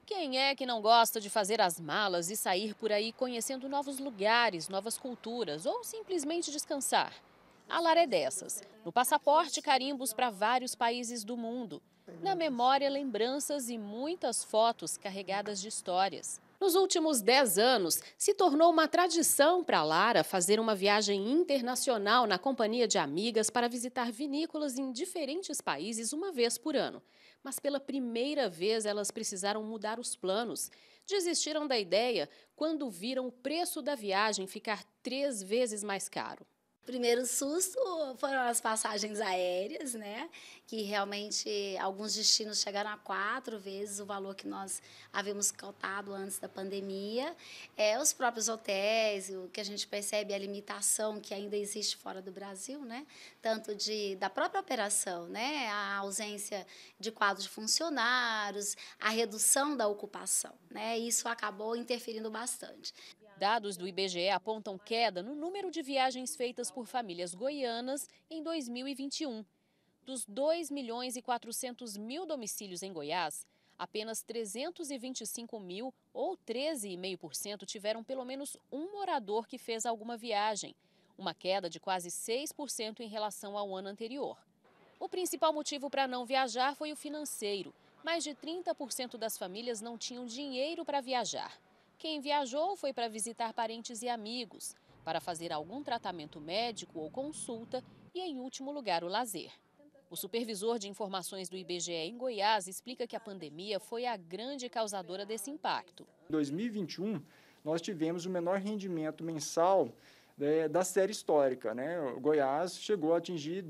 Quem é que não gosta de fazer as malas e sair por aí conhecendo novos lugares, novas culturas ou simplesmente descansar? A Lara é dessas. No passaporte, carimbos para vários países do mundo. Na memória, lembranças e muitas fotos carregadas de histórias. Nos últimos 10 anos, se tornou uma tradição para a Lara fazer uma viagem internacional na companhia de amigas para visitar vinícolas em diferentes países uma vez por ano. Mas pela primeira vez elas precisaram mudar os planos. Desistiram da ideia quando viram o preço da viagem ficar 3 vezes mais caro. Primeiro susto foram as passagens aéreas, né? Que realmente alguns destinos chegaram a 4 vezes o valor que nós havíamos cotado antes da pandemia. Os próprios hotéis, o que a gente percebe é a limitação que ainda existe fora do Brasil, né? Tanto da própria operação, né? A ausência de quadros de funcionários, a redução da ocupação, né? Isso acabou interferindo bastante. Dados do IBGE apontam queda no número de viagens feitas por famílias goianas em 2021. Dos 2.400.000 domicílios em Goiás, apenas 325 mil, ou 13,5%, tiveram pelo menos um morador que fez alguma viagem, uma queda de quase 6% em relação ao ano anterior. O principal motivo para não viajar foi o financeiro. Mais de 30% das famílias não tinham dinheiro para viajar. Quem viajou foi para visitar parentes e amigos, para fazer algum tratamento médico ou consulta e, em último lugar, o lazer. O supervisor de informações do IBGE em Goiás explica que a pandemia foi a grande causadora desse impacto. Em 2021, nós tivemos o menor rendimento mensal da série histórica, né? O Goiás chegou a atingir R$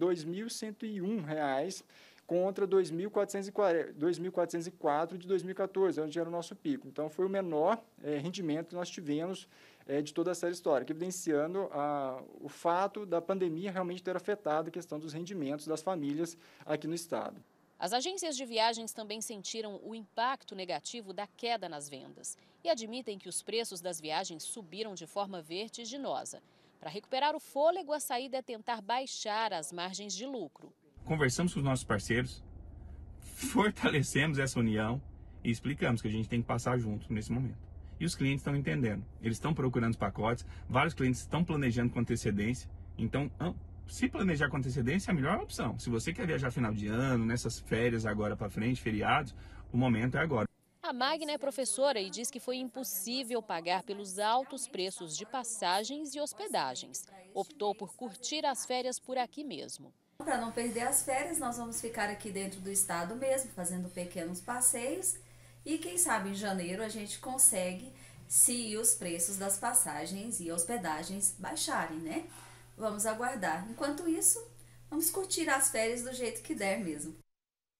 2.101 contra R$ 2.404 de 2014, onde era o nosso pico. Então, foi o menor rendimento que nós tivemos de toda a série histórica, evidenciando o fato da pandemia realmente ter afetado a questão dos rendimentos das famílias aqui no estado. As agências de viagens também sentiram o impacto negativo da queda nas vendas e admitem que os preços das viagens subiram de forma vertiginosa. Para recuperar o fôlego, a saída é tentar baixar as margens de lucro. Conversamos com os nossos parceiros, fortalecemos essa união e explicamos que a gente tem que passar junto nesse momento. E os clientes estão entendendo, eles estão procurando os pacotes, vários clientes estão planejando com antecedência, então se planejar com antecedência é a melhor opção. Se você quer viajar final de ano, nessas férias agora para frente, feriados, o momento é agora. A Magna é professora e diz que foi impossível pagar pelos altos preços de passagens e hospedagens. Optou por curtir as férias por aqui mesmo. Para não perder as férias, nós vamos ficar aqui dentro do estado mesmo, fazendo pequenos passeios. E quem sabe em janeiro a gente consegue, se os preços das passagens e hospedagens baixarem, né? Vamos aguardar. Enquanto isso, vamos curtir as férias do jeito que der mesmo.